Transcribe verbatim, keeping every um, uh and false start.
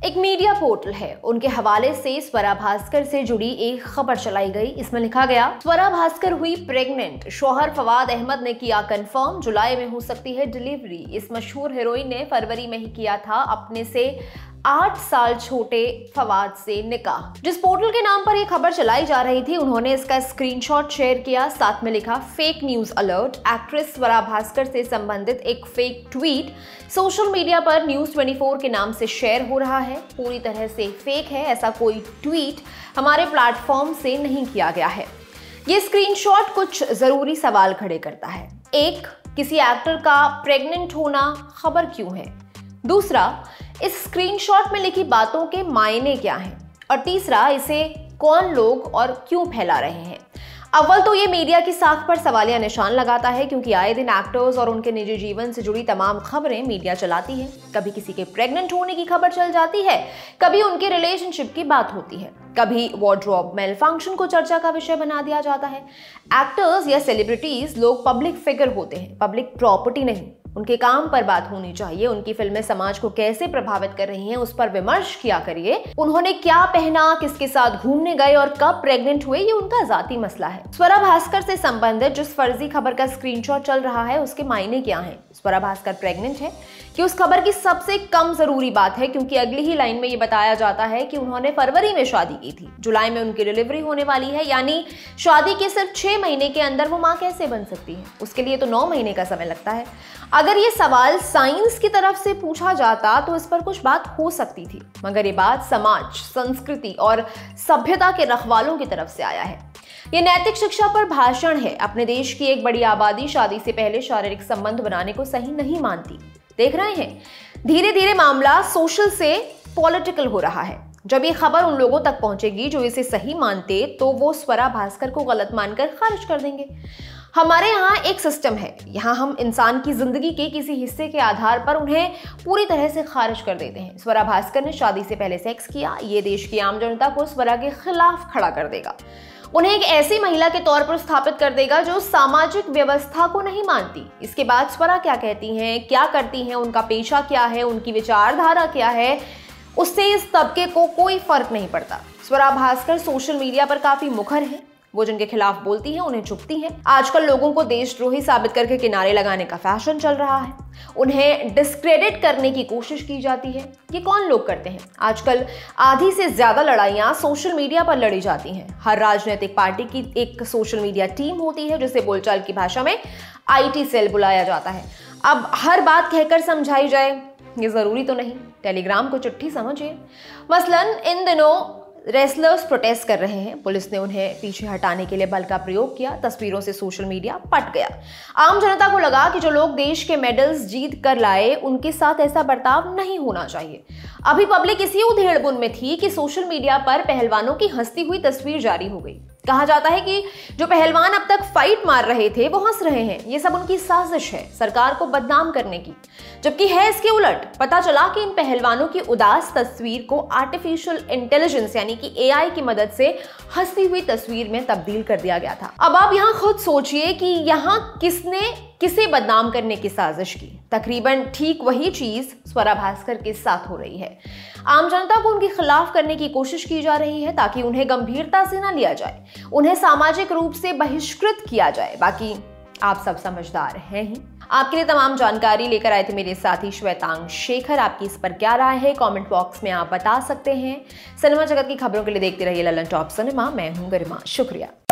एक media portal है, उनके हवाले से स्वरा भास्कर से जुड़ी एक खबर चलाई गई। इसमें लिखा गया, स्वरा भास्कर हुई प्रेग्नेंट, शौहर फवाद अहमद ने किया कंफर्म, जुलाई में हो सकती है डिलीवरी। इस मशहूर हीरोइन ने फरवरी में ही किया था अपने से आठ साल छोटे फवाद से निकाह। जिस पोर्टल के नाम पर यह खबर चलाई जा रही थी, उन्होंने इसका स्क्रीनशॉट शेयर किया, साथ में लिखा fake news alert. Actress Swara Bhaskar से संबंधित एक फेक ट्वीट सोशल मीडिया पर न्यूज चौबीस के नाम से शेयर हो रहा है। पूरी तरह से फेक है, ऐसा कोई ट्वीट हमारे प्लेटफॉर्म से नहीं किया गया है। ये स्क्रीनशॉट कुछ जरूरी सवाल खड़े करता है। एक, किसी एक्टर का प्रेग्नेंट होना खबर क्यों है? दूसरा, इस स्क्रीनशॉट में लिखी बातों के मायने क्या हैं? और तीसरा, इसे कौन लोग और क्यों फैला रहे हैं? अव्वल तो ये मीडिया की साख पर सवालिया निशान लगाता है, क्योंकि आए दिन एक्टर्स और उनके निजी जीवन से जुड़ी तमाम खबरें मीडिया चलाती है। कभी किसी के प्रेग्नेंट होने की खबर चल जाती है, कभी उनके रिलेशनशिप की बात होती है, कभी वार्डरोब मेल फंक्शन को चर्चा का विषय बना दिया जाता है। एक्टर्स या सेलिब्रिटीज लोग पब्लिक फिगर होते हैं, पब्लिक प्रॉपर्टी नहीं। उनके काम पर बात होनी चाहिए, उनकी फिल्में समाज को कैसे प्रभावित कर रही हैं उस पर विमर्श किया करिए। उन्होंने क्या पहना, किसके साथ घूमने गए और कब प्रेग्नेंट हुए, ये उनका जाती मसला है। स्वरा भास्कर से संबंधित जिस फर्जी खबर का स्क्रीनशॉट चल रहा है, उसके मायने क्या हैं? स्वरा भास्कर प्रेग्नेंट है कि उस खबर की सबसे कम जरूरी बात है, क्योंकि अगली ही लाइन में ये बताया जाता है कि उन्होंने फरवरी में शादी की थी, जुलाई में उनकी डिलीवरी होने वाली है। यानी शादी के सिर्फ छह महीने के अंदर वो मां कैसे बन सकती है? उसके लिए तो नौ महीने का समय लगता है। अगर ये सवाल साइंस की तरफ से पूछा जाता तो इस पर कुछ बात हो सकती थी, मगर ये बात समाज, संस्कृति और सभ्यता के रखवालों की तरफ से आया है। ये नैतिक शिक्षा पर भाषण है। अपने देश की एक बड़ी आबादी शादी से पहले शारीरिक संबंध बनाने को सही नहीं मानती। देख रहे हैं, धीरे धीरे मामला सोशल से पॉलिटिकल हो रहा है। जब ये खबर उन लोगों तक पहुंचेगी जो इसे सही मानते, तो वो स्वरा भास्कर को गलत मानकर खारिज कर देंगे। हमारे यहाँ एक सिस्टम है, यहाँ हम इंसान की जिंदगी के किसी हिस्से के आधार पर उन्हें पूरी तरह से खारिज कर देते हैं। स्वरा भास्कर ने शादी से पहले सेक्स किया, ये देश की आम जनता को स्वरा के खिलाफ खड़ा कर देगा, उन्हें एक ऐसी महिला के तौर पर स्थापित कर देगा जो सामाजिक व्यवस्था को नहीं मानती। इसके बाद स्वरा क्या कहती हैं, क्या करती हैं, उनका पेशा क्या है, उनकी विचारधारा क्या है, उससे इस तबके को कोई फर्क नहीं पड़ता। स्वरा भास्कर सोशल मीडिया पर काफी मुखर है। वो जिनके खिलाफ बोलती हैं उन्हें चुपती हैं। आजकल लोगों को देशद्रोही साबित करके किनारे लगाने का फैशन चल रहा है, उन्हें डिस्क्रेडिट करने की कोशिश की जाती है। ये कौन लोग करते हैं? आजकल आधी से ज्यादा लड़ाइयां सोशल मीडिया पर लड़ी जाती हैं। हर राजनीतिक पार्टी की एक सोशल मीडिया टीम होती है, जिसे बोलचाल की भाषा में आईटी सेल बुलाया जाता है। अब हर बात कहकर समझाई जाए, ये जरूरी तो नहीं। टेलीग्राम को चिट्ठी समझिए। मसलन इन दिनों रेसलर्स प्रोटेस्ट कर रहे हैं, पुलिस ने उन्हें पीछे हटाने के लिए बल का प्रयोग किया। तस्वीरों से सोशल मीडिया पट गया। आम जनता को लगा कि जो लोग देश के मेडल्स जीत कर लाए, उनके साथ ऐसा बर्ताव नहीं होना चाहिए। अभी पब्लिक इसी उधेड़बुन में थी कि सोशल मीडिया पर पहलवानों की हंसती हुई तस्वीर जारी हो गई। कहा जाता है कि जो पहलवान अब तक फाइट मार रहे थे वो हंस रहे हैं। ये सब उनकी साजिश है सरकार को बदनाम करने की, जबकि है इसके उलट। पता चला कि इन पहलवानों की उदास तस्वीर को आर्टिफिशियल इंटेलिजेंस यानी कि एआई की मदद से हंसती हुई तस्वीर में तब्दील कर दिया गया था। अब आप यहाँ खुद सोचिए कि यहाँ किसने किसे बदनाम करने की साजिश की। तकरीबन ठीक वही चीज स्वरा भास्कर के साथ हो रही है। आम जनता को उनके खिलाफ करने की कोशिश की जा रही है ताकि उन्हें गंभीरता से ना लिया जाए, उन्हें सामाजिक रूप से बहिष्कृत किया जाए। बाकी आप सब समझदार हैं ही। आपके लिए तमाम जानकारी लेकर आए थे मेरे साथी श्वेतांग शेखर। आपकी इस पर क्या राय है, कमेंट बॉक्स में आप बता सकते हैं। सिनेमा जगत की खबरों के लिए देखते रहिए ललन टॉप सिनेमा। मैं हूं गरिमा। शुक्रिया।